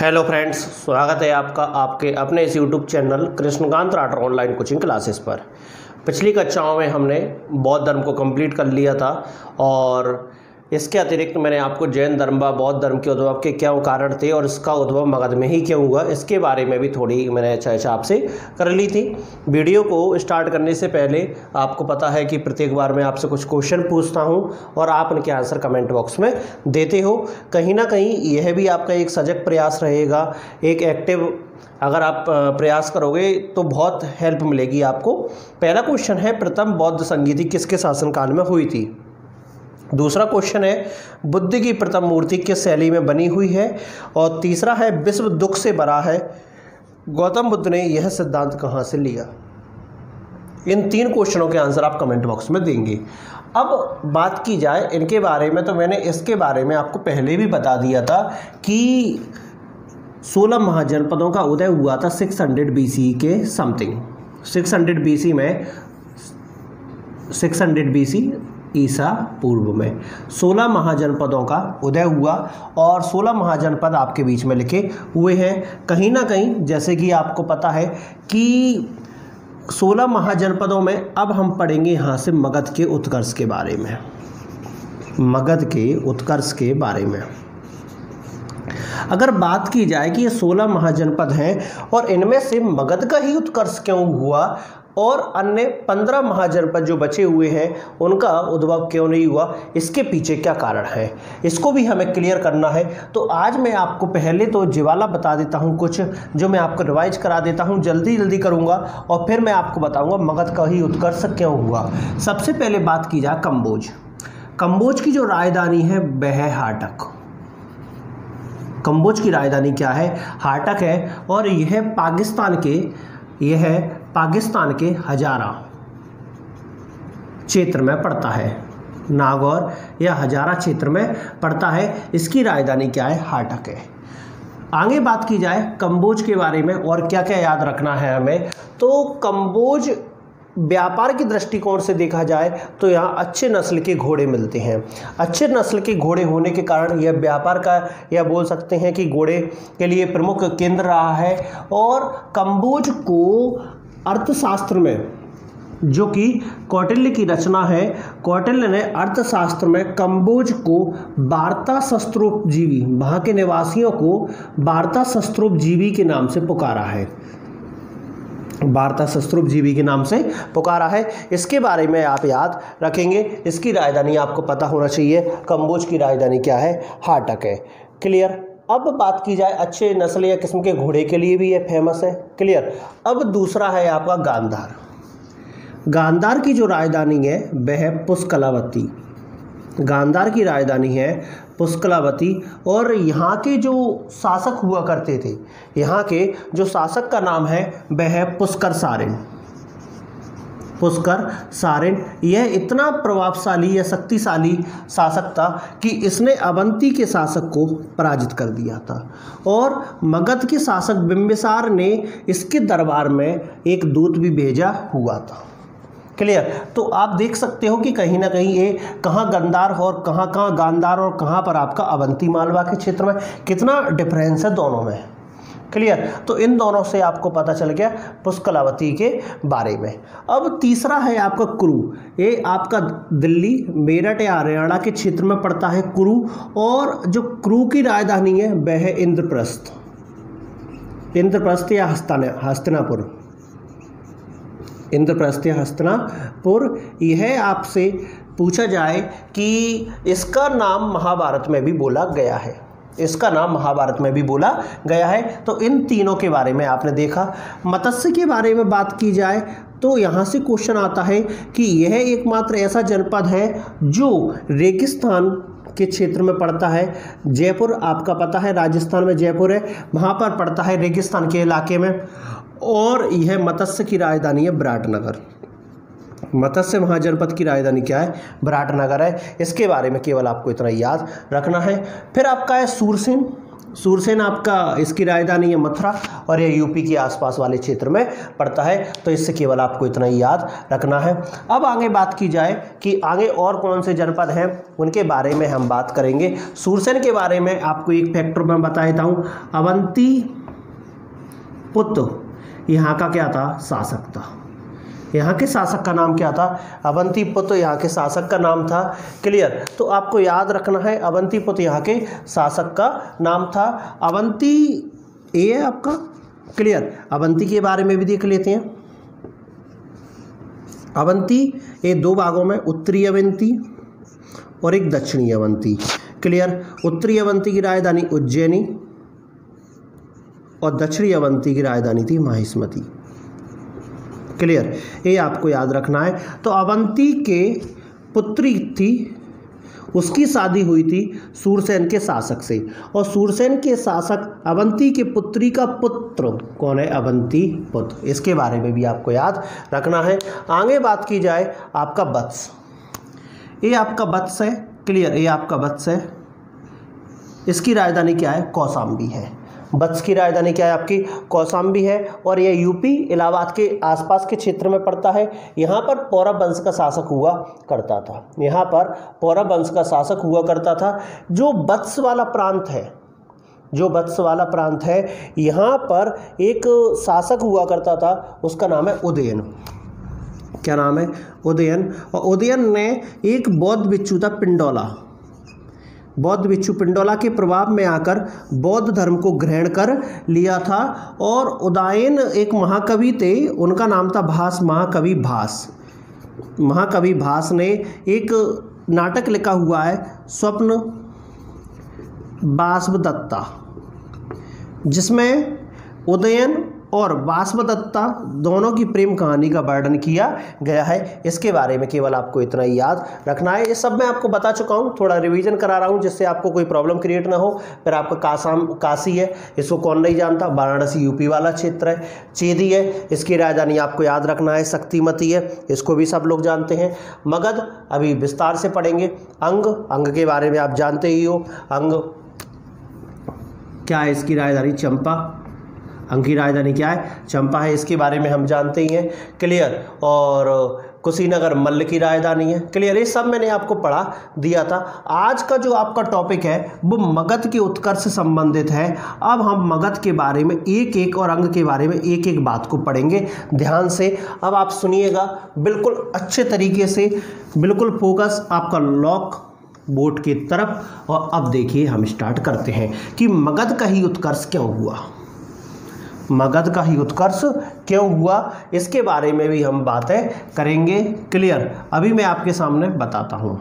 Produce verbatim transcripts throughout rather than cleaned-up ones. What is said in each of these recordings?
Hello friends, स्वागत है आपका आपके अपने इस YouTube channel Krishnakant Rathore online coaching classes पर। पिछली कक्षाओं में हमने बौद्ध धर्म को कंप्लीट कर लिया था और इसके अतिरिक्त मैंने आपको जैन धर्म व बौद्ध धर्म के उद्भव के क्या कारण थे और इसका उद्भव मगध में ही क्यों हुआ, इसके बारे में भी थोड़ी मैंने चर्चा आपसे कर ली थी। वीडियो को स्टार्ट करने से पहले आपको पता है कि प्रत्येक बार मैं आपसे कुछ क्वेश्चन पूछता हूं और आप उनके आंसर कमेंट बॉक्स में देते हो। कहीं ना कहीं यह भी आपका एक सजग प्रयास रहेगा, एक एक्टिव अगर आप प्रयास करोगे तो बहुत हेल्प मिलेगी आपको। पहला क्वेश्चन है, प्रथम बौद्ध संगीति किसके शासनकाल में हुई थी। दूसरा क्वेश्चन है, बुद्ध की प्रथम मूर्ति किस शैली में बनी हुई है। और तीसरा है, विश्व दुख से भरा है, गौतम बुद्ध ने यह सिद्धांत कहाँ से लिया। इन तीन क्वेश्चनों के आंसर आप कमेंट बॉक्स में देंगे। अब बात की जाए इनके बारे में, तो मैंने इसके बारे में आपको पहले भी बता दिया था कि सोलह महाजनपदों का उदय हुआ था छह सौ बीसी के समथिंग। छह सौ बीसी में छह सौ बीसी ईसा पूर्व में सोलह महाजनपदों का उदय हुआ और सोलह महाजनपद आपके बीच में लिखे हुए हैं। कहीं ना कहीं जैसे कि आपको पता है कि सोलह महाजनपदों में अब हम पढ़ेंगे यहाँ से मगध के उत्कर्ष के बारे में, मगध के उत्कर्ष के बारे में। अगर बात की जाए कि ये सोलह महाजनपद हैं और इनमें से मगध का ही उत्कर्ष क्यों हुआ और अन्य पंद्रह महाजनपद जो बचे हुए हैं उनका उद्भव क्यों नहीं हुआ, इसके पीछे क्या कारण है, इसको भी हमें क्लियर करना है। तो आज मैं आपको पहले तो ज्वाला बता देता हूं, कुछ जो मैं आपको रिवाइज करा देता हूं, जल्दी जल्दी करूंगा और फिर मैं आपको बताऊंगा मगध का ही उत्कर्ष क्यों हुआ। सबसे पहले बात की जाए कंबोज। कंबोज की जो राजधानी है वह है हाटक। कंबोज की राजधानी क्या है, हाटक है और यह पाकिस्तान के यह पाकिस्तान के हजारा क्षेत्र में पड़ता है, नागौर या हजारा क्षेत्र में पड़ता है। इसकी राजधानी क्या है, हाटक है। आगे बात की जाए कंबोज के बारे में और क्या क्या याद रखना है हमें, तो कंबोज व्यापार की दृष्टिकोण से देखा जाए तो यहाँ अच्छे नस्ल के घोड़े मिलते हैं। अच्छे नस्ल के घोड़े होने के कारण यह व्यापार का या बोल सकते हैं कि घोड़े के लिए प्रमुख केंद्र रहा है। और कंबोज को अर्थशास्त्र में, जो कि कौटिल्य की रचना है, कौटिल्य ने अर्थशास्त्र में कंबोज को वार्ता शस्त्रोपजीवी, वहाँ के निवासियों को वार्ता शस्त्रोपजीवी के नाम से पुकारा है, वार्ता शस्त्रोपजीवी के नाम से पुकारा है। इसके बारे में आप याद रखेंगे। इसकी राजधानी आपको पता होना चाहिए, कंबोज की राजधानी क्या है, हाटक है। क्लियर। अब बात की जाए अच्छे नस्ल या किस्म के घोड़े के लिए भी ये फेमस है। क्लियर। अब दूसरा है आपका गांधार। गांधार की जो राजधानी है वह है पुष्कलावती। गांधार की राजधानी है पुष्कलावती और यहाँ के जो शासक हुआ करते थे, यहाँ के जो शासक का नाम है वह है पुष्कर सारिन। पुष्कर सारिन यह इतना प्रभावशाली या शक्तिशाली शासक था कि इसने अवंती के शासक को पराजित कर दिया था और मगध के शासक बिंबिसार ने इसके दरबार में एक दूत भी भेजा हुआ था। क्लियर। तो आप देख सकते हो कि कहीं ना कहीं ये कहाँ गंधार और कहाँ कहाँ गांधार और कहाँ पर आपका अवंती मालवा के क्षेत्र में कितना डिफरेंस है दोनों में। क्लियर। तो इन दोनों से आपको पता चल गया पुष्कलावती के बारे में। अब तीसरा है आपका कुरु। ये आपका दिल्ली, मेरठ या हरियाणा के क्षेत्र में पड़ता है कुरु और जो कुरु की राजधानी है वह है इंद्रप्रस्थ। इंद्रप्रस्थ या हस्तना हस्तिनापुर इंद्रप्रस्थ या हस्तिनापुर। यह आपसे पूछा जाए कि इसका नाम महाभारत में भी बोला गया है, इसका नाम महाभारत में भी बोला गया है। तो इन तीनों के बारे में आपने देखा। मत्स्य के बारे में बात की जाए तो यहाँ से क्वेश्चन आता है कि यह एकमात्र ऐसा जनपद है जो रेगिस्तान के क्षेत्र में पड़ता है। जयपुर आपका पता है राजस्थान में जयपुर है, वहाँ पर पड़ता है रेगिस्तान के इलाके में। और यह मत्स्य की राजधानी है विराटनगर। मत्स्य महाजनपद की राजधानी क्या है, विराटनगर है। इसके बारे में केवल आपको इतना याद रखना है। फिर आपका है सूरसेन। सूरसेन आपका इसकी राजधानी है मथुरा और ये यूपी के आसपास वाले क्षेत्र में पड़ता है। तो इससे केवल आपको इतना ही याद रखना है। अब आगे बात की जाए कि आगे और कौन से जनपद हैं उनके बारे में हम बात करेंगे। सूरसेन के बारे में आपको एक फैक्टर मैं बता देता हूँ। अवंती पुत्र यहाँ का क्या था, शासक था। यहाँ के शासक का नाम क्या था, अवंतीपुत्र यहाँ के शासक का नाम था। क्लियर। तो आपको याद रखना है अवंतीपुत्र यहाँ के शासक का नाम था। अवंती ये है आपका। क्लियर। अवंती के बारे में भी देख लेते हैं। अवंती ये दो भागों में, उत्तरी अवंती और एक दक्षिणी अवंती। क्लियर। उत्तरी अवंती की राजधानी उज्जैनी और दक्षिणी अवंती की राजधानी थी माहिष्मती। क्लियर। ये आपको याद रखना है। तो अवंती के पुत्री थी, उसकी शादी हुई थी सूरसेन के शासक से और सूरसेन के शासक अवंती के पुत्री का पुत्र कौन है, अवंती पुत्र। इसके बारे में भी आपको याद रखना है। आगे बात की जाए आपका वत्स, ये आपका वत्स है। क्लियर। ये आपका वत्स है। इसकी राजधानी क्या है, कौशाम्बी है। वत्स की राजधानी क्या है आपकी, कौशाम्बी है और यह यूपी इलाहाबाद के आसपास के क्षेत्र में पड़ता है। यहाँ पर पौरव वंश का शासक हुआ करता था। यहाँ पर पौरव वंश का शासक हुआ करता था। जो वत्स वाला प्रांत है, जो वत्स वाला प्रांत है, यहाँ पर एक शासक हुआ करता था, उसका नाम है उदयन। क्या नाम है, उदयन। और उदयन ने एक बौद्ध भिक्षु था पिंडोला, बौद्ध भिक्षु पिंडोला के प्रभाव में आकर बौद्ध धर्म को ग्रहण कर लिया था। और उदयन एक महाकवि थे, उनका नाम था भास, महाकवि भास। महाकवि भास ने एक नाटक लिखा हुआ है स्वप्न वासवदत्ता, जिसमें उदयन और वासवदत्ता दोनों की प्रेम कहानी का वर्णन किया गया है। इसके बारे में केवल आपको इतना ही याद रखना है। ये सब मैं आपको बता चुका हूँ, थोड़ा रिवीजन करा रहा हूँ जिससे आपको कोई प्रॉब्लम क्रिएट ना हो। फिर आपका कासाम काशी है, इसको कौन नहीं जानता, वाराणसी यूपी वाला क्षेत्र है। चेदी है, इसकी राजधानी आपको याद रखना है शक्तिमती है, इसको भी सब लोग जानते हैं। मगध अभी विस्तार से पढ़ेंगे। अंग, अंग के बारे में आप जानते ही हो। अंग क्या है, इसकी राजधानी चंपा। अंग की राजधानी क्या है, चंपा है, इसके बारे में हम जानते ही हैं। क्लियर। और कुशीनगर मल्ल की राजधानी है। क्लियर। ये सब मैंने आपको पढ़ा दिया था। आज का जो आपका टॉपिक है वो मगध के उत्कर्ष से संबंधित है। अब हम मगध के बारे में एक एक और अंग के बारे में एक एक बात को पढ़ेंगे ध्यान से। अब आप सुनिएगा बिल्कुल अच्छे तरीके से, बिल्कुल फोकस आपका लॉक बोर्ड की तरफ। और अब देखिए हम स्टार्ट करते हैं कि मगध का ही उत्कर्ष क्यों हुआ, मगध का ही उत्कर्ष क्यों हुआ, इसके बारे में भी हम बातें करेंगे। क्लियर। अभी मैं आपके सामने बताता हूं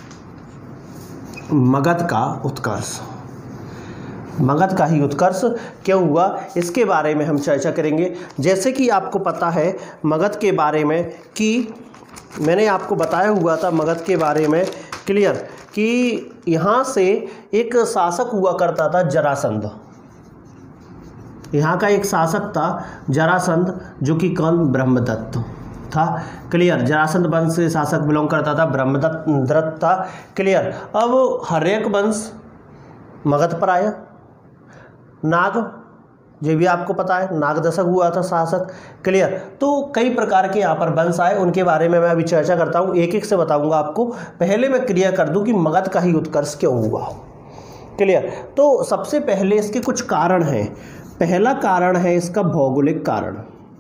मगध का उत्कर्ष, मगध का ही उत्कर्ष क्यों हुआ, इसके बारे में हम चर्चा करेंगे। जैसे कि आपको पता है मगध के बारे में कि मैंने आपको बताया हुआ था मगध के बारे में। क्लियर। कि यहाँ से एक शासक हुआ करता था जरासंध, यहाँ का एक शासक था जरासंध, जो कि कौन, ब्रह्मदत्त था। क्लियर। जरासंध वंश से शासक बिलोंग करता था, ब्रह्मदत्त था। क्लियर। अब हर्यक वंश मगध पर आया। नाग, ये भी आपको पता है, नाग दशक हुआ था शासक। क्लियर। तो कई प्रकार के यहाँ पर वंश आए, उनके बारे में मैं अभी चर्चा करता हूँ, एक एक से बताऊँगा आपको। पहले मैं क्लियर कर दूँ कि मगध का ही उत्कर्ष क्यों हुआ। क्लियर। तो सबसे पहले इसके कुछ कारण हैं। पहला कारण है इसका भौगोलिक कारण।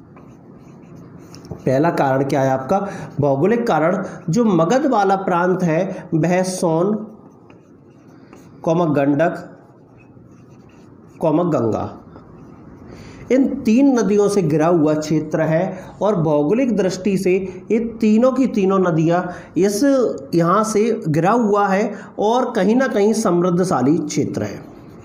पहला कारण क्या है आपका, भौगोलिक कारण। जो मगध वाला प्रांत है वह सोन कौमक गंडक कौमक गंगा इन तीन नदियों से घिरा हुआ क्षेत्र है। और भौगोलिक दृष्टि से ये तीनों की तीनों नदियां इस यहाँ से घिरा हुआ है और कहीं ना कहीं समृद्धशाली क्षेत्र है।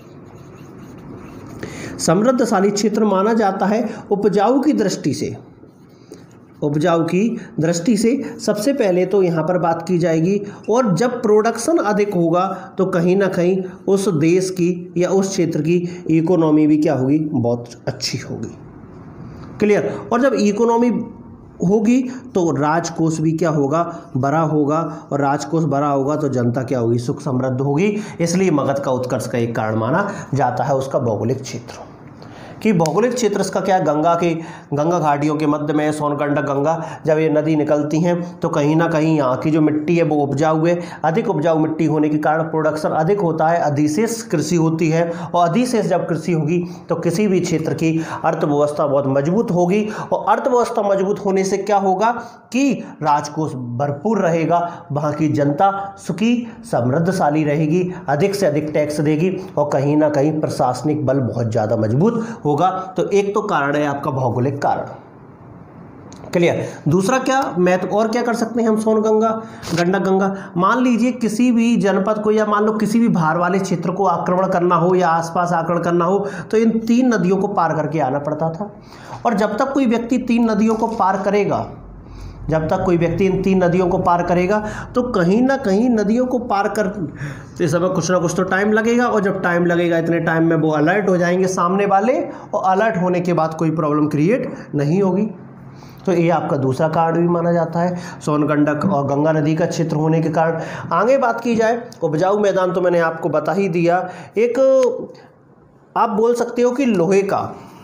समृद्धशाली क्षेत्र माना जाता है उपजाऊ की दृष्टि से। उपजाऊ की दृष्टि से सबसे पहले तो यहाँ पर बात की जाएगी। और जब प्रोडक्शन अधिक होगा तो कहीं ना कहीं उस देश की या उस क्षेत्र की इकोनॉमी भी क्या होगी, बहुत अच्छी होगी। क्लियर। और जब इकोनॉमी होगी तो राजकोष भी क्या होगा, बड़ा होगा, और राजकोष बड़ा होगा तो जनता क्या होगी, सुख समृद्ध होगी। इसलिए मगध का उत्कर्ष का एक कारण माना जाता है उसका भौगोलिक क्षेत्र, कि भौगोलिक क्षेत्र इसका क्या है, गंगा के गंगा घाटियों के मध्य में सोनगंडक गंगा जब ये नदी निकलती हैं तो कहीं ना कहीं यहाँ की जो मिट्टी है वो उपजाऊ है, अधिक उपजाऊ मिट्टी होने के कारण प्रोडक्शन अधिक होता है, अधिशेष कृषि होती है, और अधिशेष जब कृषि होगी तो किसी भी क्षेत्र की अर्थव्यवस्था बहुत मजबूत होगी, और अर्थव्यवस्था मजबूत होने से क्या होगा कि राजकोष भरपूर रहेगा, वहाँ की जनता सुखी समृद्धशाली रहेगी, अधिक से अधिक टैक्स देगी, और कहीं ना कहीं प्रशासनिक बल बहुत ज़्यादा मजबूत होगा। तो एक तो कारण है आपका भौगोलिक कारण, क्लियर। दूसरा क्या मैं तो और क्या कर सकते हैं हम, सोनगंगा गंडक गंगा, मान लीजिए किसी भी जनपद को या मान लो किसी भी भार वाले क्षेत्र को आक्रमण करना हो या आसपास आक्रमण करना हो तो इन तीन नदियों को पार करके आना पड़ता था, और जब तक कोई व्यक्ति तीन नदियों को पार करेगा जब तक कोई व्यक्ति इन तीन नदियों को पार करेगा तो कहीं ना कहीं नदियों को पार कर इस समय कुछ ना कुछ तो टाइम लगेगा, और जब टाइम लगेगा इतने टाइम में वो अलर्ट हो जाएंगे सामने वाले, और अलर्ट होने के बाद कोई प्रॉब्लम क्रिएट नहीं होगी। तो ये आपका दूसरा कारण भी माना जाता है, सोनगंडक और गंगा नदी का क्षेत्र होने के कारण। आगे बात की जाए उपजाऊ मैदान तो मैंने आपको बता ही दिया। एक आप बोल सकते हो कि लोहे का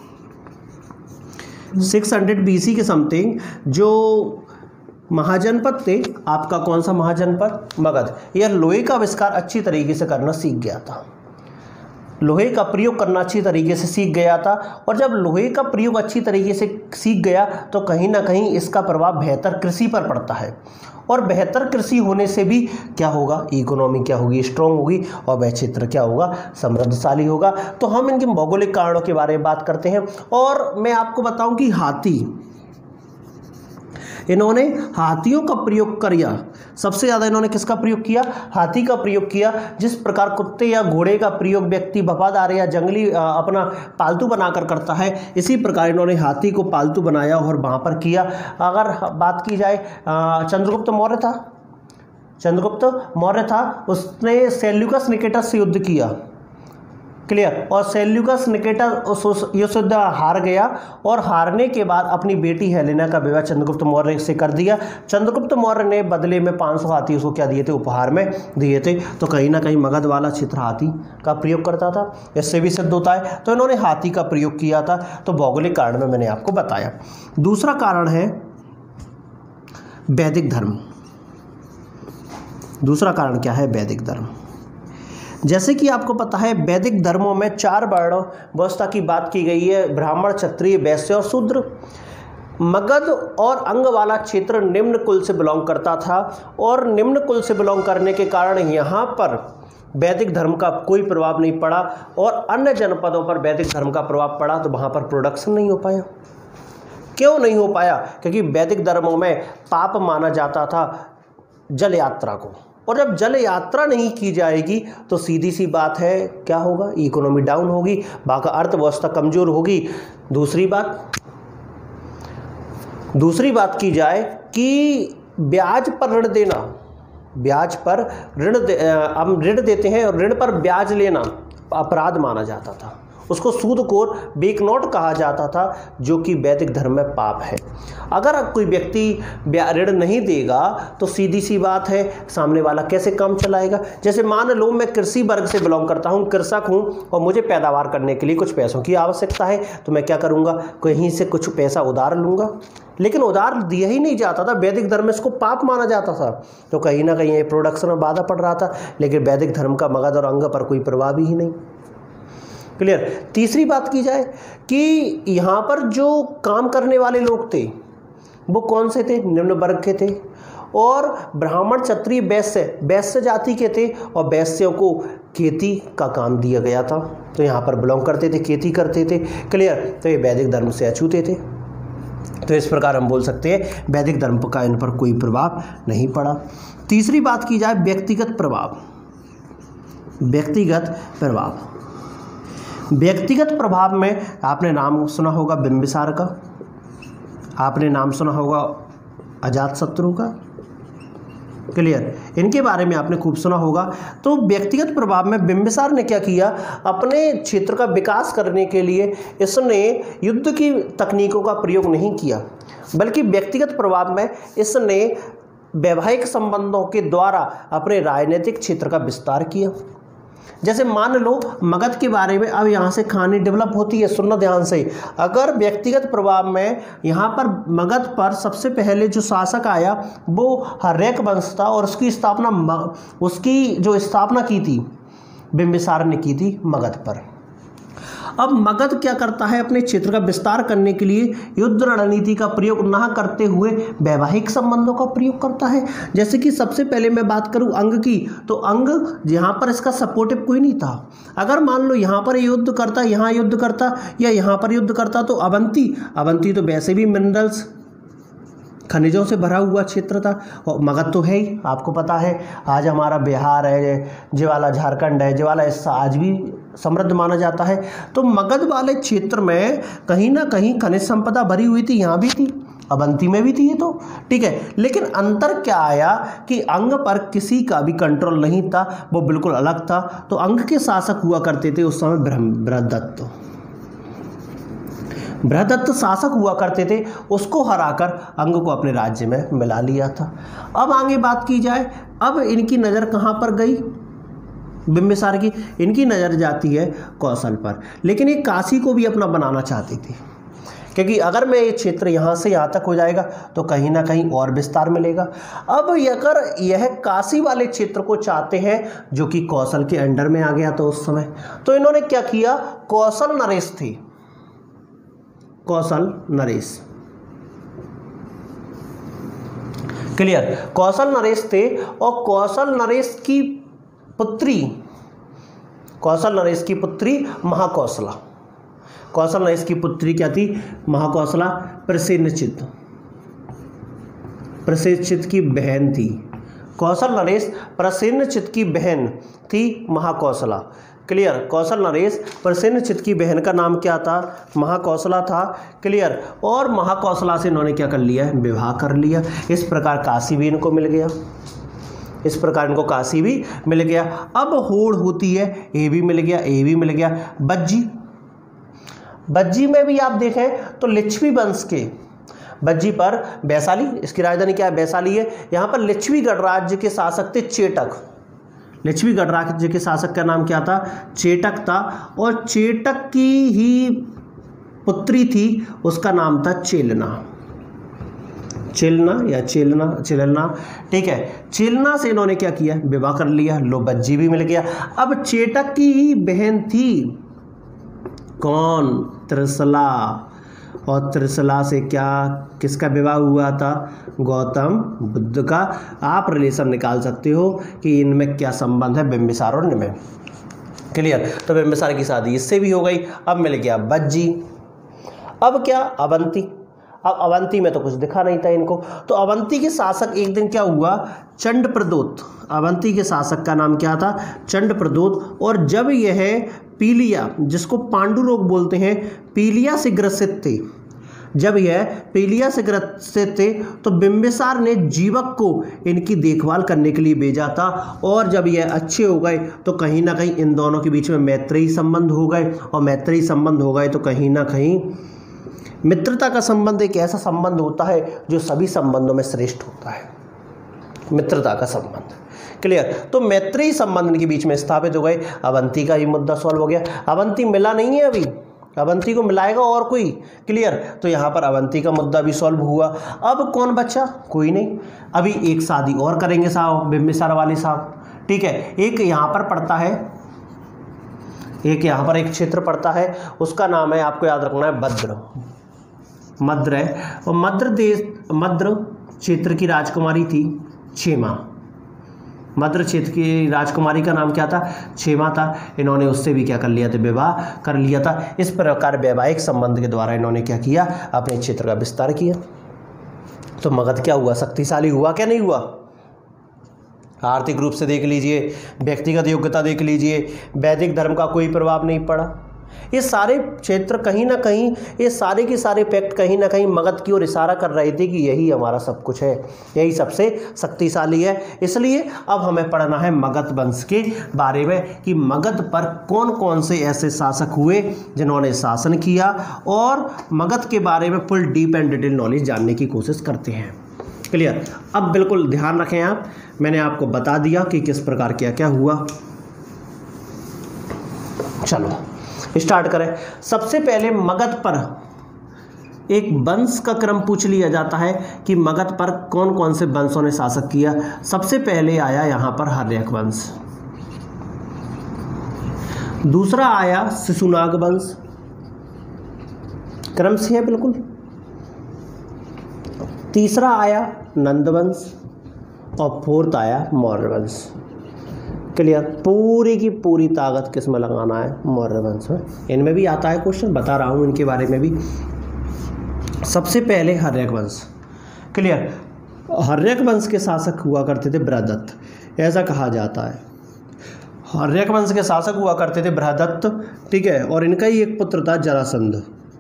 छह सौ बीसी के समथिंग जो महाजनपद थे, आपका कौन सा महाजनपद, मगध, यह लोहे का आविष्कार अच्छी तरीके से करना सीख गया था, लोहे का प्रयोग करना अच्छी तरीके से सीख गया था। और जब लोहे का प्रयोग अच्छी तरीके से सीख गया तो कहीं ना कहीं इसका प्रभाव बेहतर कृषि पर पड़ता है, और बेहतर कृषि होने से भी क्या होगा, इकोनॉमी क्या होगी, स्ट्रॉन्ग होगी, और वह क्षेत्र क्या होगा, समृद्धशाली होगा। तो हम इनके भौगोलिक कारणों के बारे में बात करते हैं। और मैं आपको बताऊं कि हाथी, इन्होंने हाथियों का प्रयोग किया, सबसे ज़्यादा इन्होंने किसका प्रयोग किया, हाथी का प्रयोग किया। जिस प्रकार कुत्ते या घोड़े का प्रयोग व्यक्ति वफादार या जंगली आ, अपना पालतू बनाकर करता है, इसी प्रकार इन्होंने हाथी को पालतू बनाया और वहाँ पर किया। अगर बात की जाए चंद्रगुप्त मौर्य था चंद्रगुप्त मौर्य था उसने सेल्यूकस निकेटस से युद्ध किया, क्लियर, और सेल्यूकस निकेटस उस युद्ध हार गया, और हारने के बाद अपनी बेटी हेलेना का विवाह चंद्रगुप्त मौर्य से कर दिया। चंद्रगुप्त मौर्य ने बदले में पाँच सौ हाथी उसको क्या दिए थे, उपहार में दिए थे। तो कहीं ना कहीं मगध वाला क्षेत्र हाथी का प्रयोग करता था, इससे भी सिद्ध होता है। तो इन्होंने हाथी का प्रयोग किया था। तो भौगोलिक कारण में मैंने आपको बताया। दूसरा कारण है वैदिक धर्म। दूसरा कारण क्या है, वैदिक धर्म। जैसे कि आपको पता है वैदिक धर्मों में चार वर्ण व्यवस्था की बात की गई है, ब्राह्मण, क्षत्रिय, वैश्य और शूद्र। मगध और अंग वाला क्षेत्र निम्न कुल से बिलोंग करता था, और निम्न कुल से बिलोंग करने के कारण यहाँ पर वैदिक धर्म का कोई प्रभाव नहीं पड़ा, और अन्य जनपदों पर वैदिक धर्म का प्रभाव पड़ा तो वहाँ पर प्रोडक्शन नहीं हो पाया। क्यों नहीं हो पाया, क्योंकि वैदिक धर्मों में पाप माना जाता था जल यात्रा को, और जब जल यात्रा नहीं की जाएगी तो सीधी सी बात है क्या होगा, इकोनॉमी डाउन होगी, बाकी अर्थव्यवस्था कमजोर होगी। दूसरी बात दूसरी बात की जाए कि ब्याज पर ऋण देना, ब्याज पर ऋण दे, हम ऋण देते हैं और ऋण पर ब्याज लेना अपराध माना जाता था, उसको सूदखोर बेकनोट कहा जाता था, जो कि वैदिक धर्म में पाप है। अगर कोई व्यक्ति ऋण नहीं देगा तो सीधी सी बात है सामने वाला कैसे काम चलाएगा। जैसे मान लो मैं कृषि वर्ग से बिलोंग करता हूँ, कृषक हूँ, और मुझे पैदावार करने के लिए कुछ पैसों की आवश्यकता है, तो मैं क्या करूँगा, कहीं से कुछ पैसा उधार लूँगा, लेकिन उधार दिया ही नहीं जाता था। वैदिक धर्म में इसको पाप माना जाता था, तो कहीं ना कहीं ये प्रोडक्शन में बाधा पड़ रहा था। लेकिन वैदिक धर्म का मगध और अंग पर कोई प्रभाव ही नहीं, क्लियर। तीसरी बात की जाए कि यहाँ पर जो काम करने वाले लोग थे वो कौन से थे, निम्न वर्ग के थे, और ब्राह्मण, क्षत्रिय, वैश्य वैश्य जाति के थे, और वैश्यों को खेती का काम दिया गया था, तो यहाँ पर बिलोंग करते थे, खेती करते थे, क्लियर। तो ये वैदिक धर्म से अछूते थे। तो इस प्रकार हम बोल सकते हैं वैदिक धर्म का इन पर कोई प्रभाव नहीं पड़ा। तीसरी बात की जाए व्यक्तिगत प्रभाव, व्यक्तिगत प्रभाव व्यक्तिगत प्रभाव में आपने नाम सुना होगा बिंबिसार का, आपने नाम सुना होगा अजातशत्रु का, क्लियर, इनके बारे में आपने खूब सुना होगा। तो व्यक्तिगत प्रभाव में बिंबिसार ने क्या किया, अपने क्षेत्र का विकास करने के लिए इसने युद्ध की तकनीकों का प्रयोग नहीं किया, बल्कि व्यक्तिगत प्रभाव में इसने वैवाहिक संबंधों के द्वारा अपने राजनीतिक क्षेत्र का विस्तार किया। जैसे मान लो मगध के बारे में, अब यहाँ से कहानी डेवलप होती है, सुनना ध्यान से। अगर व्यक्तिगत प्रभाव में यहाँ पर मगध पर सबसे पहले जो शासक आया वो हर्यक वंश था, और उसकी स्थापना उसकी जो स्थापना की थी बिंबिसार ने की थी मगध पर। अब मगध क्या करता है, अपने क्षेत्र का विस्तार करने के लिए युद्ध रणनीति का प्रयोग ना करते हुए वैवाहिक संबंधों का प्रयोग करता है। जैसे कि सबसे पहले मैं बात करूं अंग की, तो अंग यहाँ पर इसका सपोर्टिव कोई नहीं था। अगर मान लो यहाँ पर युद्ध करता, यहाँ युद्ध करता या यहाँ पर युद्ध करता, तो अवंती अवंती तो वैसे भी मिनरल्स खनिजों से भरा हुआ क्षेत्र था, और मगध तो है ही, आपको पता है आज हमारा बिहार है, जे वाला झारखंड है, जे वाला आज भी समृद्ध माना जाता है। तो मगध वाले क्षेत्र में कहीं ना कहीं खनिज संपदा भरी हुई थी, यहाँ भी थी, अवंती में भी थी, ये तो ठीक है। लेकिन अंतर क्या आया कि अंग पर किसी का भी कंट्रोल नहीं था, वो बिल्कुल अलग था। तो अंग के शासक हुआ करते थे उस समय बृहदत्त बृहदत्त शासक हुआ करते थे, उसको हराकर अंग को अपने राज्य में मिला लिया था। अब आगे बात की जाए, अब इनकी नज़र कहाँ पर गई बिंबिसार की, इनकी नज़र जाती है कौशल पर। लेकिन ये काशी को भी अपना बनाना चाहते थे, क्योंकि अगर मैं ये क्षेत्र यहाँ से यहाँ तक हो जाएगा तो कहीं ना कहीं और विस्तार मिलेगा। अब अगर यह काशी वाले क्षेत्र को चाहते हैं जो कि कौशल के अंडर में आ गया, तो उस समय तो इन्होंने क्या किया, कौशल नरेश थे, कौशल नरेश क्लियर, कौशल नरेश थे। और कौशल नरेश की पुत्री कौशल नरेश की पुत्री महाकौशला कौशल नरेश की पुत्री क्या थी, महाकौशला प्रसेनचित प्रसेनचित की बहन थी। कौशल नरेश प्रसेनचित की बहन थी महाकौशला। क्लियर, कौशल नरेश प्रसेनचित की बहन का नाम क्या था, महाकौशला था। क्लियर, और महाकौशला से इन्होंने क्या कर लिया है, विवाह कर लिया। इस प्रकार काशी भी इनको मिल गया, इस प्रकार इनको काशी भी मिल गया। अब होड़ होती है, ए भी मिल गया, ए भी मिल गया। बज्जी बज्जी में भी आप देखें तो लिच्छवी वंश के बज्जी पर वैशाली, इसकी राजधानी क्या है, वैशाली है। यहाँ पर लिच्छवीगढ़ राज्य के शासक थे चेटक। लिच्छवीगढ़ राज्य के शासक का नाम क्या था, चेटक था। और चेटक की ही पुत्री थी, उसका नाम था चेलना चेलना या चेलना चेलना ठीक है। चेलना से इन्होंने क्या किया, विवाह कर लिया। लो बज्जी भी मिल गया। अब चेटक की ही बहन थी कौन, त्रिशला। और त्रिशला से क्या किसका विवाह हुआ था, गौतम बुद्ध का। आप रिलेशन निकाल सकते हो कि इनमें क्या संबंध है, बिंबिसार और इनमें। क्लियर, तो बिंबिसार की शादी इससे भी हो गई। अब मिल गया बज्जी। अब क्या, अवंती। अब अवंती में तो कुछ दिखा नहीं था इनको, तो अवंती के शासक एक दिन क्या हुआ, चंडप्रदोत। अवंती के शासक का नाम क्या था, चंडप्रदोत। और जब यह पीलिया, जिसको पांडु रोग बोलते हैं, पीलिया से ग्रसित थे, जब यह पीलिया से ग्रसित थे तो बिंबिसार ने जीवक को इनकी देखभाल करने के लिए भेजा था। और जब यह अच्छे हो गए तो कहीं ना कहीं इन दोनों के बीच में मैत्रेयी संबंध हो गए। और मैत्रेयी संबंध हो गए तो कहीं ना कहीं मित्रता का संबंध एक ऐसा संबंध होता है जो सभी संबंधों में श्रेष्ठ होता है, मित्रता का संबंध। क्लियर, तो मैत्रेयी संबंध के बीच में स्थापित हो गए। अवंती का ये मुद्दा सॉल्व हो गया। अवंती मिला नहीं है अभी, अवंती को मिलाएगा और कोई। क्लियर, तो यहाँ पर अवंती का मुद्दा भी सॉल्व हुआ। अब कौन बचा, कोई नहीं। अभी एक शादी और करेंगे साहब, बिंबिसार वाले साहब, ठीक है। एक यहाँ पर पड़ता है, एक यहाँ पर एक क्षेत्र पड़ता है, उसका नाम है, आपको याद रखना है, भद्र मद्र है। और मद्र देश, मद्र क्षेत्र की राजकुमारी थी क्षेमा। मद्र क्षेत्र की राजकुमारी का नाम क्या था, क्षेमा था। इन्होंने उससे भी क्या कर लिया था, विवाह कर लिया था। इस प्रकार वैवाहिक संबंध के द्वारा इन्होंने क्या किया, अपने क्षेत्र का विस्तार किया। तो मगध क्या हुआ, शक्तिशाली हुआ क्या नहीं हुआ। आर्थिक रूप से देख लीजिए, व्यक्तिगत योग्यता देख लीजिए, वैदिक धर्म का कोई प्रभाव नहीं पड़ा। ये सारे क्षेत्र कहीं ना कहीं, ये सारे के सारे फैक्ट कहीं ना कहीं मगध की ओर इशारा कर रहे थे कि यही हमारा सब कुछ है, यही सबसे शक्तिशाली है। इसलिए अब हमें पढ़ना है मगध वंश के बारे में कि मगध पर कौन कौन से ऐसे शासक हुए जिन्होंने शासन किया, और मगध के बारे में full deep and detail knowledge जानने की कोशिश करते हैं। क्लियर? अब बिल्कुल ध्यान रखें आप, मैंने आपको बता दिया कि किस प्रकार क्या क्या हुआ। चलो स्टार्ट करें। सबसे पहले मगध पर एक वंश का क्रम पूछ लिया जाता है कि मगध पर कौन कौन से वंशों ने शासक किया। सबसे पहले आया यहां पर हर्यक वंश, दूसरा आया शिशुनाग वंश, क्रम से है बिल्कुल। तीसरा आया नंद वंश और फोर्थ आया मौर्य वंश। क्लियर? पूरी की पूरी ताकत किस में लगाना है? मौर्य वंश में। इनमें भी आता है क्वेश्चन, बता रहा हूँ इनके बारे में भी। सबसे पहले हर्यक वंश। क्लियर? हर्यक वंश के शासक हुआ करते थे बृहदत्त, ऐसा कहा जाता है। हर्यक वंश के शासक हुआ करते थे बृहदत्त, ठीक है, और इनका ही एक पुत्र था जरासंध,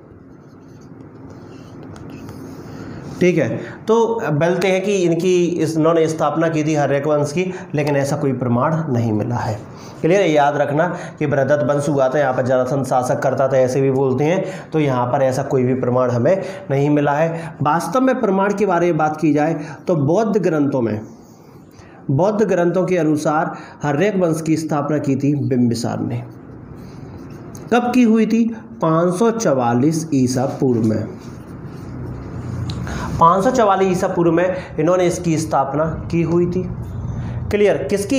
ठीक है। तो बोलते हैं कि इनकी इन्होंने स्थापना की थी हर्यक वंश की, लेकिन ऐसा कोई प्रमाण नहीं मिला है। क्लियर? याद रखना कि बृहदत्त वंश हुआ था, यहाँ पर जरासंध शासक करता था, ऐसे भी बोलते हैं, तो यहाँ पर ऐसा कोई भी प्रमाण हमें नहीं मिला है। वास्तव में प्रमाण के बारे में बात की जाए तो बौद्ध ग्रंथों में, बौद्ध ग्रंथों के अनुसार हर्यक वंश की स्थापना की थी बिंबिसार ने। कब की हुई थी? पाँच सौ चवालीस ईसा पूर्व में। पाँच सौ चवालीस ईसा पूर्व में इन्होंने इसकी स्थापना की हुई थी। क्लियर? किसकी?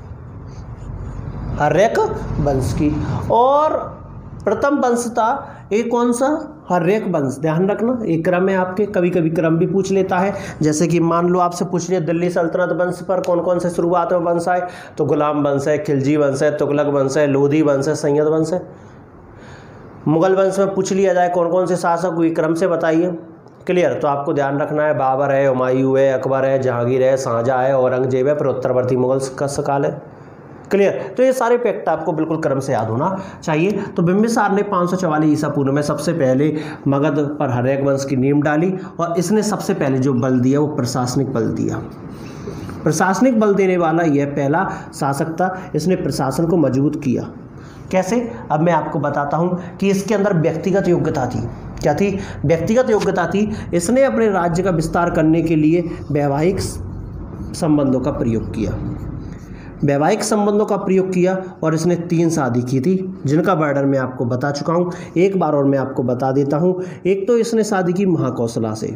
हर्यक वंश की। और प्रथम वंश था एक कौन सा? हर्यक वंश। ध्यान रखना, एक क्रम है आपके, कभी कभी क्रम भी पूछ लेता है। जैसे कि मान लो आपसे पूछ लिया दिल्ली सल्तनत वंश पर कौन कौन से शुरुआत में वंश आए, तो गुलाम वंश है, खिलजी वंश है, तुगलक वंश है, लोधी वंश है, सैयद वंश है। मुगल वंश में पूछ लिया जाए कौन कौन से शासक हुए, क्रम से बताइए। क्लियर? तो आपको ध्यान रखना है, बाबर है, हुमायूं है, अकबर है, जहांगीर है, शाहजहां है, औरंगजेब है, फिर उत्तरवर्ती मुगल का काल है। क्लियर? तो ये सारे फैक्ट आपको बिल्कुल क्रम से याद होना चाहिए। तो बिंबिसार ने पाँच सौ चवालीस ईसा पूर्व में सबसे पहले मगध पर हर्यक वंश की नींव डाली, और इसने सबसे पहले जो बल दिया वो प्रशासनिक बल दिया। प्रशासनिक बल देने वाला यह पहला शासक था। इसने प्रशासन को मजबूत किया। कैसे? अब मैं आपको बताता हूं कि इसके अंदर व्यक्तिगत योग्यता थी। क्या थी? व्यक्तिगत योग्यता थी। इसने अपने राज्य का विस्तार करने के लिए वैवाहिक संबंधों का प्रयोग किया, वैवाहिक संबंधों का प्रयोग किया और इसने तीन शादी की थी, जिनका वर्णन मैं आपको बता चुका हूं। एक बार और मैं आपको बता देता हूं। एक तो इसने शादी की महाकौशला से।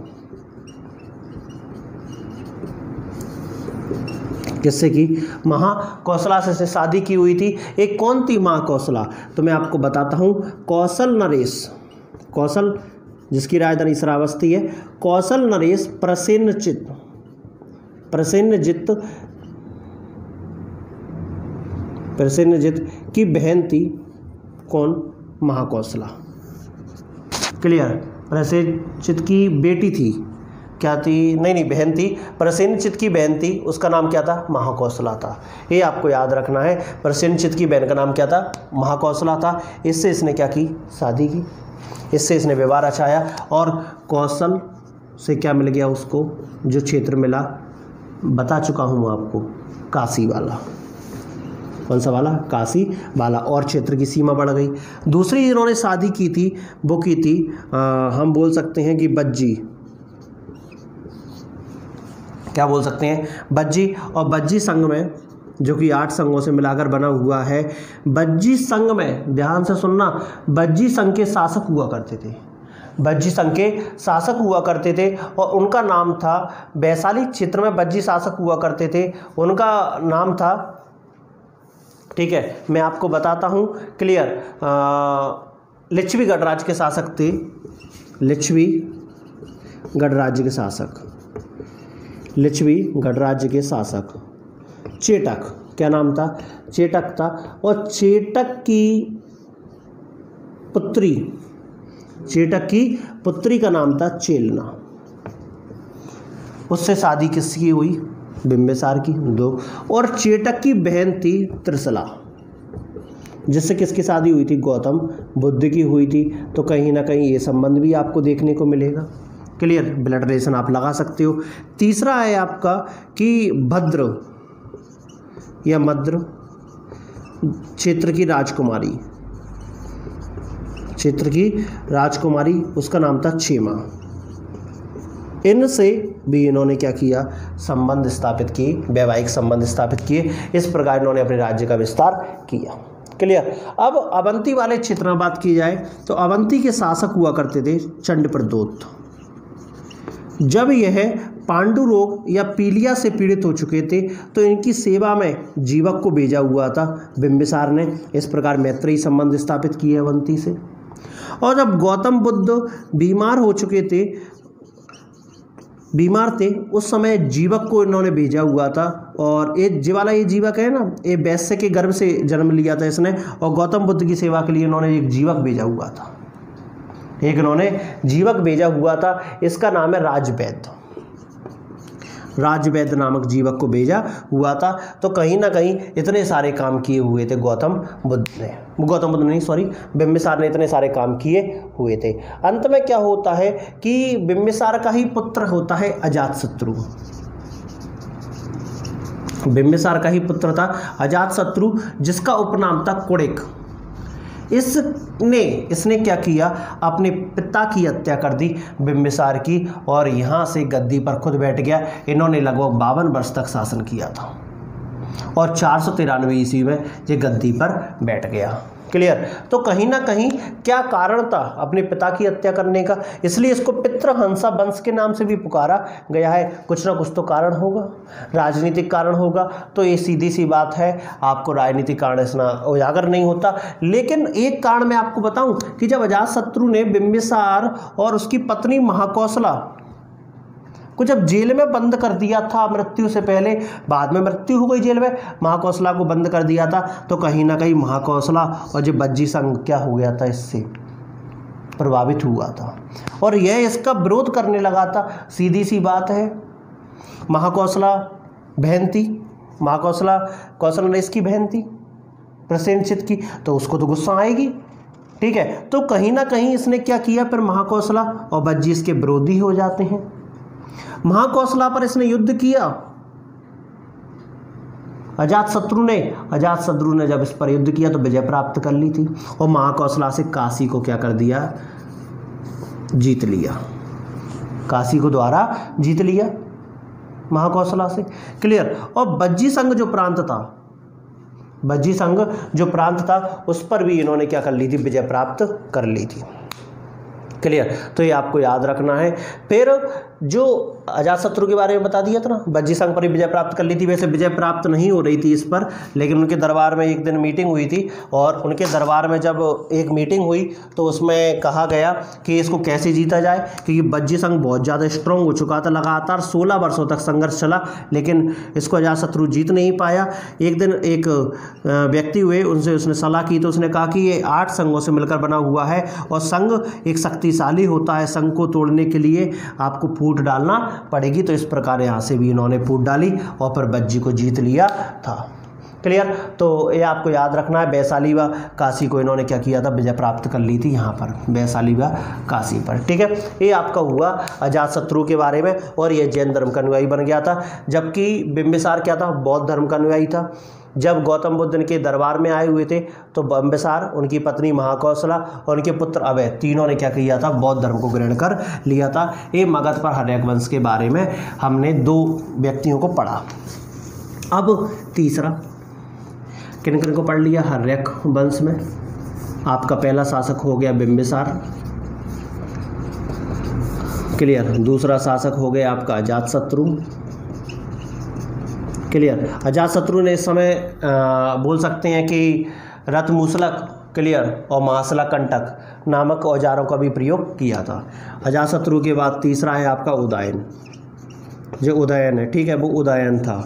किससे की? महाकौशला से शादी की हुई थी। एक कौन थी महाकौशला? तो मैं आपको बताता हूं। कौशल नरेश, कौशल जिसकी राजधानी श्रावस्ती है, कौशल नरेश प्रसेनजित, प्रसेनजित प्रसेनजित की बहन थी। कौन? महाकौशला। क्लियर? प्रसेनजित की बेटी थी। क्या थी? नहीं नहीं बहन थी। प्रसेनजित की बहन थी, उसका नाम क्या था? महाकौशला था। ये आपको याद रखना है। प्रसेनजित की बहन का नाम क्या था? महाकौशला था। इससे इसने क्या की? शादी की। इससे इसने विवाह रचाया, और कौशल से क्या मिल गया उसको? जो क्षेत्र मिला बता चुका हूँ आपको, काशी वाला। कौन सा वाला? काशी वाला। और क्षेत्र की सीमा बढ़ गई। दूसरी जिन्होंने शादी की थी वो की थी आ, हम बोल सकते हैं कि बज्जी। क्या बोल सकते हैं? बज्जी। और बज्जी संघ में, जो कि आठ संघों से मिलाकर बना हुआ है, बज्जी संघ में ध्यान से सुनना, बज्जी संघ के शासक हुआ करते थे। बज्जी संघ के शासक हुआ करते थे और उनका नाम था, वैशाली क्षेत्र में बज्जी शासक हुआ करते थे, उनका नाम था, ठीक है मैं आपको बताता हूँ। क्लियर? लिच्छवी गणराज्य के शासक थे। लिच्छवी गणराज्य के शासक, लिच्छवी गणराज्य के शासक चेटक। क्या नाम था? चेटक था। और चेटक की पुत्री, चेटक की पुत्री का नाम था चेलना। उससे शादी किसकी हुई? बिंबिसार की। दो। और चेटक की बहन थी त्रिशला। जिससे किसकी शादी हुई थी? गौतम बुद्ध की हुई थी। तो कहीं ना कहीं ये संबंध भी आपको देखने को मिलेगा। क्लियर, ब्लड रिलेशन आप लगा सकते हो। तीसरा है आपका कि भद्र या मद्र क्षेत्र की राजकुमारी, क्षेत्र की राजकुमारी, उसका नाम था क्षेमा। इनसे भी इन्होंने क्या किया? संबंध स्थापित किए, वैवाहिक संबंध स्थापित किए। इस प्रकार इन्होंने अपने राज्य का विस्तार किया। क्लियर। अब अवंती वाले क्षेत्र में बात की जाए तो अवंती के शासक हुआ करते थे चंडप्रद्योत। जब यह पांडु रोग या पीलिया से पीड़ित हो चुके थे तो इनकी सेवा में जीवक को भेजा हुआ था बिंबिसार ने। इस प्रकार मैत्रेयी संबंध स्थापित किए अवंती से। और जब गौतम बुद्ध बीमार हो चुके थे, बीमार थे, उस समय जीवक को इन्होंने भेजा हुआ था। और ये जीवाला ये जीवक है ना, ये वैश्य के गर्भ से जन्म लिया था इसने, और गौतम बुद्ध की सेवा के लिए इन्होंने एक जीवक भेजा हुआ था, एक इन्होंने जीवक भेजा हुआ था। इसका नाम है राजवैद्य। राजवैद्य नामक जीवक को भेजा हुआ था। तो कहीं ना कहीं इतने सारे काम किए हुए थे गौतम बुद्ध ने, गौतम बुद्ध नहीं सॉरी बिंबिसार ने इतने सारे काम किए हुए थे। अंत में क्या होता है कि बिंबिसार का ही पुत्र होता है अजातशत्रु। बिंबिसार का ही पुत्र था अजातशत्रु, जिसका उपनाम था कुणिक। इसने इसने क्या किया? अपने पिता की हत्या कर दी बिंबिसार की, और यहाँ से गद्दी पर खुद बैठ गया। इन्होंने लगभग बावन वर्ष तक शासन किया था और चार सौ तिरानवे ईस्वी में ये गद्दी पर बैठ गया। क्लियर। तो कहीं ना कहीं क्या कारण था अपने पिता की हत्या करने का? इसलिए इसको पितृहंसा वंश के नाम से भी पुकारा गया है। कुछ ना कुछ तो कारण होगा, राजनीतिक कारण होगा। तो ये सीधी सी बात है, आपको राजनीतिक कारण इसना उजागर नहीं होता। लेकिन एक कारण मैं आपको बताऊं कि जब अजातशत्रु ने बिंबिसार और उसकी पत्नी महाकौशला को जब जेल में बंद कर दिया था मृत्यु से पहले, बाद में मृत्यु हो गई जेल में, महाकौशला को बंद कर दिया था, तो कहीं ना कहीं महाकौशला और जो बज्जी संघ क्या हो गया था, इससे प्रभावित हुआ था और यह इसका विरोध करने लगा था। सीधी सी बात है, महाकौशला बहन थी, महाकौशला कौशल ने इसकी बहन थी प्रसेनचित की, तो उसको तो गुस्सा आएगी। ठीक है, तो कहीं ना कहीं इसने क्या किया, फिर महाकौशला और बज्जी इसके विरोधी हो जाते हैं। महाकौशला पर इसने युद्ध किया अजातशत्रु ने अजातशत्रु ने जब इस पर युद्ध किया तो विजय प्राप्त कर ली थी और महाकौशला से काशी को क्या कर दिया, जीत लिया। काशी को द्वारा जीत लिया महाकौशला से। क्लियर। और बज्जी संघ जो प्रांत था, बज्जी संघ जो प्रांत था उस पर भी इन्होंने क्या कर ली थी, विजय प्राप्त कर ली थी। क्लियर। तो ये आपको याद रखना है। फिर जो अजातशत्रु के बारे में बता दिया था ना, बज्जी संघ पर ही विजय प्राप्त कर ली थी। वैसे विजय प्राप्त नहीं हो रही थी इस पर, लेकिन उनके दरबार में एक दिन मीटिंग हुई थी और उनके दरबार में जब एक मीटिंग हुई तो उसमें कहा गया कि इसको कैसे जीता जाए, क्योंकि बज्जी संघ बहुत ज़्यादा स्ट्रॉन्ग हो चुका था। लगातार सोलह वर्षों तक संघर्ष चला लेकिन इसको अजातशत्रु जीत नहीं पाया। एक दिन एक व्यक्ति हुए, उनसे उसने सलाह की तो उसने कहा कि ये आठ संघों से मिलकर बना हुआ है और संघ एक शक्तिशाली होता है, संघ को तोड़ने के लिए आपको फूट डालना पड़ेगी। तो इस प्रकार यहाँ से भी इन्होंने फूट डाली और फिर बज्जी को जीत लिया था। क्लियर। तो ये आपको याद रखना है। वैशाली व काशी को इन्होंने क्या किया था, विजय प्राप्त कर ली थी यहाँ पर, वैशाली व काशी पर। ठीक है, ये आपका हुआ अजातशत्रु के बारे में। और ये जैन धर्म का अनुयायी बन गया था, जबकि बिंबिसार क्या था, बौद्ध धर्म का अनुयायी था। जब गौतम बुद्ध के दरबार में आए हुए थे तो बिंबिसार, उनकी पत्नी महाकौशला और उनके पुत्र अभय, तीनों ने क्या किया था, बौद्ध धर्म को ग्रहण कर लिया था। ये मगध पर हर्यक वंश के बारे में हमने दो व्यक्तियों को पढ़ा। अब तीसरा किन किन को पढ़ लिया, हर्यक वंश में आपका पहला शासक हो गया बिंबिसार। क्लियर। दूसरा शासक हो गया आपका अजातशत्रु। क्लियर। अजातशत्रु ने इस समय आ, बोल सकते हैं कि रथमूसलक, क्लियर, और महासला कंटक नामक औजारों का भी प्रयोग किया था। अजातशत्रु के बाद तीसरा है आपका उदयन। जो उदयन है, ठीक है, वो उदयन था।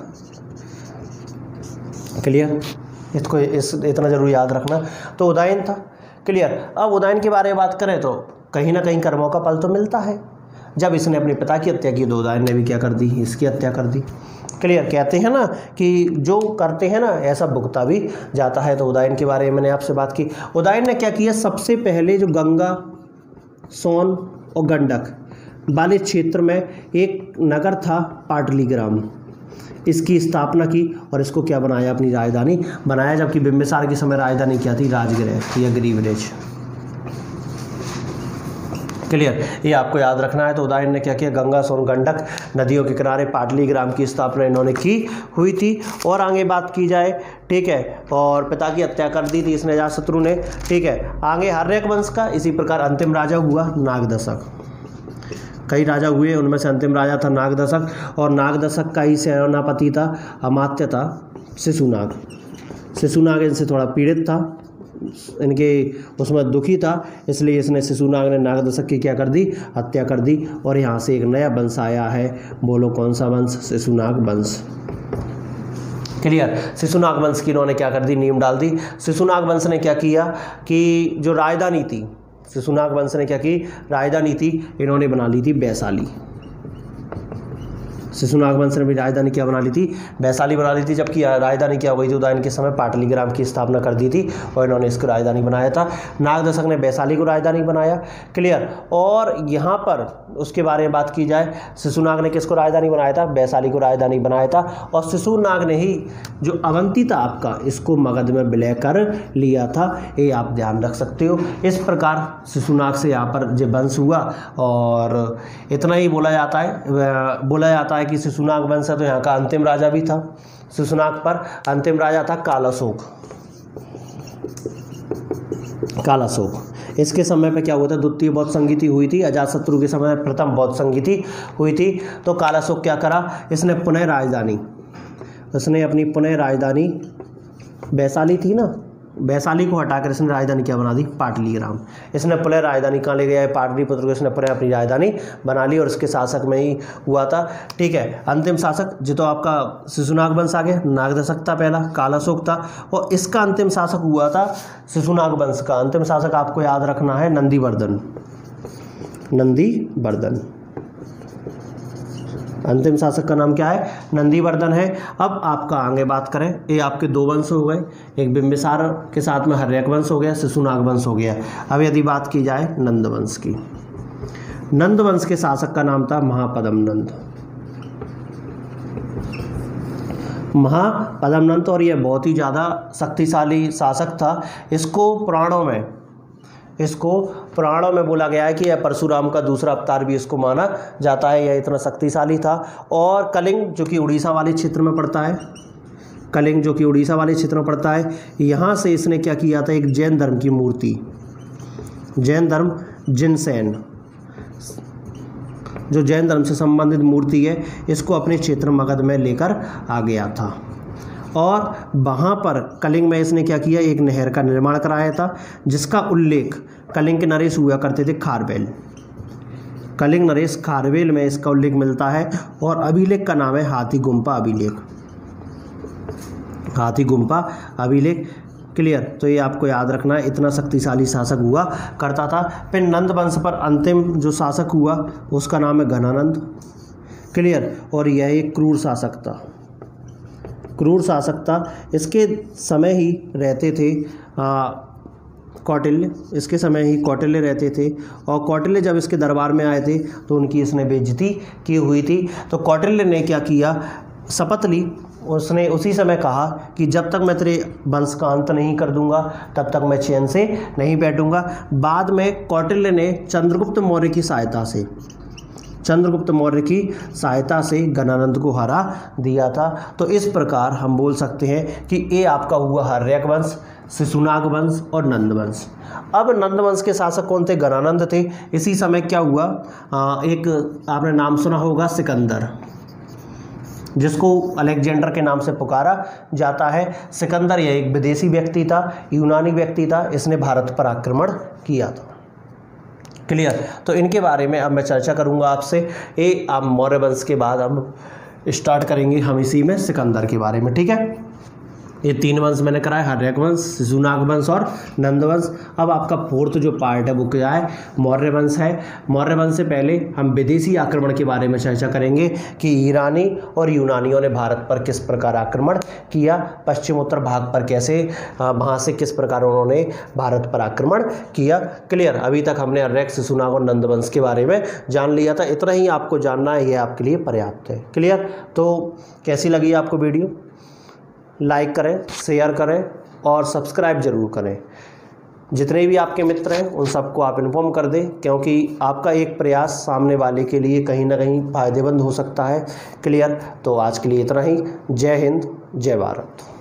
क्लियर। इसको इस इतना जरूर याद रखना। तो उदयन था। क्लियर। अब उदयन के बारे में बात करें तो कहीं ना कहीं कर्मों का फल तो मिलता है। जब इसने अपने पिता की हत्या की तो उदयन ने भी क्या कर दी, इसकी हत्या कर दी। क्लियर। कहते हैं ना कि जो करते हैं ना ऐसा भुगता भी जाता है। तो उदयन के बारे में मैंने आपसे बात की। उदयन ने क्या किया, सबसे पहले जो गंगा, सोन और गंडक वाले क्षेत्र में एक नगर था पाटलीग्राम, इसकी स्थापना की और इसको क्या बनाया, अपनी राजधानी बनाया। जबकि बिंबिसार के समय राजधानी क्या थी, राजगृह या ग्रीवरेज। क्लियर। ये आपको याद रखना है। तो उदयन ने क्या किया, गंगा, सोन, गंडक नदियों के किनारे पाटलीग्राम की स्थापना इन्होंने की हुई थी। और आगे बात की जाए, ठीक है, और पिता की हत्या कर दी थी इसने, अजातशत्रु ने। ठीक है, आगे हर्यक वंश का इसी प्रकार अंतिम राजा हुआ नागदशक। कई राजा हुए, उनमें से अंतिम राजा था नागदशक, और नागदशक का ही सेनापति था, अमात्य था शिशुनाग। शिशुनाग इनसे थोड़ा पीड़ित था, इनके उसमें दुखी था, इसलिए इसने शिशुनाग ने नागदशक की क्या कर दी, हत्या कर दी। और यहाँ से एक नया वंश आया है, बोलो कौन सा वंश, शिशुनाग वंश। क्लियर। शिशुनाग वंश की इन्होंने क्या कर दी, नींव डाल दी। शिशुनाग वंश ने क्या किया कि जो राजधानी थी, शिशुनाग वंश ने क्या की, राजधानी थी इन्होंने बना ली थी वैशाली। शिशुनाग वंश ने भी राजधानी क्या बना ली थी, वैशाली बना ली थी। जबकि राजधानी क्या हो गई थी, उदयन के समय पाटलीग्राम की स्थापना कर दी थी और इन्होंने इसको राजधानी बनाया था। नागदशक ने वैशाली को राजधानी बनाया। क्लियर। और यहाँ पर उसके बारे में बात की जाए, शिशुनाग ने किसको राजधानी बनाया था, वैशाली को राजधानी बनाया था। और शिशुनाग ने ही जो अवंती था आपका, इसको मगध में विलय कर लिया था, ये आप ध्यान रख सकते हो। इस प्रकार शिशुनाग से यहाँ पर जो वंश हुआ। और इतना ही बोला जाता है बोला जाता है कि शिशुनाग वंश है, तो यहाँ का अंतिम राजा भी था शिशुनाग पर, अंतिम राजा था कालाशोक। कालाशोक इसके समय पे क्या हुआ था, द्वितीय बौद्ध संगीति हुई थी। अजातशत्रु के समय प्रथम बौद्ध संगीति हुई थी। तो कालाशोक क्या करा, इसने पुनः राजधानी, इसने अपनी पुनः राजधानी वैशाली थी ना, वैशाली को हटाकर इसने राजधानी क्या बना दी, पाटलीग्राम। इसने पुनः राजधानी कहाँ ले गया है, पाटलिपुत्र को इसने पुनः अपनी राजधानी बना ली और इसके शासक में ही हुआ था। ठीक है। अंतिम शासक जो तो आपका शिशुनाग वंश आ गया, नागदशक था पहला, कालाशोक था, और इसका अंतिम शासक हुआ था शिशुनाग वंश का अंतिम शासक आपको याद रखना है, नंदीवर्धन। नंदीवर्धन अंतिम शासक का नाम क्या है, नंदीवर्धन है। अब आपका आगे बात करें, ये आपके दो वंश हो गए, एक बिंबिसार के साथ में हर्यक वंश हो गया, शिशुनाग वंश हो गया। अब यदि बात की जाए नंद वंश की, नंद वंश के शासक का नाम था महापद्म नंद। महापद्म नंद, और यह बहुत ही ज़्यादा शक्तिशाली शासक था। इसको पुराणों में इसको पुराणों में बोला गया है कि यह परशुराम का दूसरा अवतार भी इसको माना जाता है, यह इतना शक्तिशाली था। और कलिंग जो कि उड़ीसा वाले क्षेत्र में पड़ता है, कलिंग जो कि उड़ीसा वाले क्षेत्र में पड़ता है, यहाँ से इसने क्या किया था, एक जैन धर्म की मूर्ति, जैन धर्म जिनसेन, जो जैन धर्म से संबंधित मूर्ति है, इसको अपने क्षेत्र मगध में लेकर आ गया था। और वहाँ पर कलिंग में इसने क्या किया, एक नहर का निर्माण कराया था, जिसका उल्लेख कलिंग के नरेश हुआ करते थे खारवेल। कलिंग नरेश खारवेल में इसका उल्लेख मिलता है। और अभिलेख का नाम है हाथी गुम्पा अभिलेख, हाथी गुम्पा अभिलेख। क्लियर। तो ये आपको याद रखना है, इतना शक्तिशाली शासक हुआ करता था। फिर नंद वंश पर अंतिम जो शासक हुआ उसका नाम है घनानंद। क्लियर। और यह एक क्रूर शासक था, क्रूर शासक था। इसके समय ही रहते थे कौटिल्य, इसके समय ही कौटिल्य रहते थे। और कौटिल्य जब इसके दरबार में आए थे तो उनकी इसने बेइज्जती की हुई थी। तो कौटिल्य ने क्या किया, शपथ ली, उसने उसी समय कहा कि जब तक मैं तेरे वंश का अंत नहीं कर दूंगा तब तक मैं चैन से नहीं बैठूंगा। बाद में कौटिल्य ने चंद्रगुप्त मौर्य की सहायता से चंद्रगुप्त मौर्य की सहायता से घनानंद को हरा दिया था। तो इस प्रकार हम बोल सकते हैं कि ये आपका हुआ हर्यक वंश, शिशुनाग वंश और नंद वंश। अब नंद वंश के शासक कौन थे, घनानंद थे। इसी समय क्या हुआ, आ, एक आपने नाम सुना होगा सिकंदर, जिसको अलेक्जेंडर के नाम से पुकारा जाता है। सिकंदर यह एक विदेशी व्यक्ति था, यूनानी व्यक्ति था, इसने भारत पर आक्रमण किया था। क्लियर। तो इनके बारे में अब मैं चर्चा करूंगा आपसे। ये आप मौर्य वंश के बाद हम स्टार्ट करेंगे हम इसी में सिकंदर के बारे में। ठीक है। ये तीन वंश मैंने कराए, हर्यक वंश, शिशुनाग वंश और नंद वंश। अब आपका फोर्थ जो पार्ट है वो क्या है, मौर्य वंश है। मौर्य वंश से पहले हम विदेशी आक्रमण के बारे में चर्चा करेंगे कि ईरानी और यूनानियों ने भारत पर किस प्रकार आक्रमण किया, पश्चिम उत्तर भाग पर कैसे, वहाँ से किस प्रकार उन्होंने भारत पर आक्रमण किया। क्लियर। अभी तक हमने हर्यक, शिशुनाग और नंद वंश के बारे में जान लिया था। इतना ही आपको जानना है, ये आपके लिए पर्याप्त है। क्लियर। तो कैसी लगी आपको वीडियो? लाइक करें, शेयर करें और सब्सक्राइब जरूर करें। जितने भी आपके मित्र हैं उन सबको आप इन्फॉर्म कर दें, क्योंकि आपका एक प्रयास सामने वाले के लिए कहीं ना कहीं फ़ायदेमंद हो सकता है। क्लियर। तो आज के लिए इतना ही। जय हिंद, जय भारत।